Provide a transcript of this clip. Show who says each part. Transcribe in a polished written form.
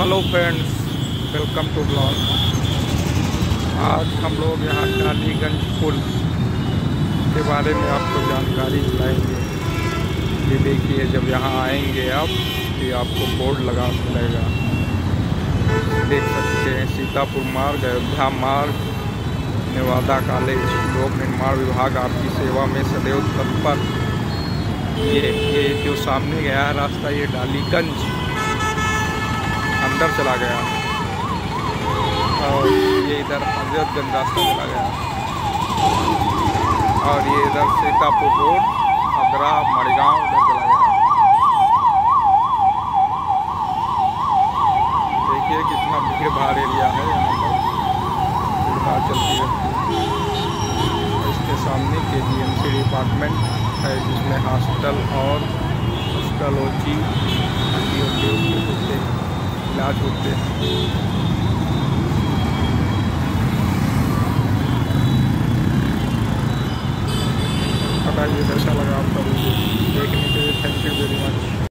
Speaker 1: Hello friends, welcome to blog. आज हम लोग यहाँ डालीगंज पुल के बारे में आपको जानकारी दिलाएंगे। ये देखिए, जब यहाँ आएंगे आप तो आपको बोर्ड लगा मिलेगा, देख सकते हैं। सीतापुर मार्ग, अयोध्या मार्ग, नेवादा कॉलेज, लोक निर्माण विभाग आपकी सेवा में सदैव तत्पर। ये जो सामने गया है रास्ता, ये डालीगंज अंदर चला गया और ये इधर हजरतगंज रास्ता चला गया और ये इधर सीतापुर रोड, अदरा, मड़गांव इधर चला गया। देखिए कितना भीड़ भाड़ एरिया है, यहाँ पर भीड़ भाड़ चलती रहती है। इसके सामने KGMC डिपार्टमेंट है, जिसमें हॉस्पिटल और हॉस्पिटलोजी इलाज होते हैं। बताइए कैसा लगा आपका वीडियो देखने के लिए। Thank you very much.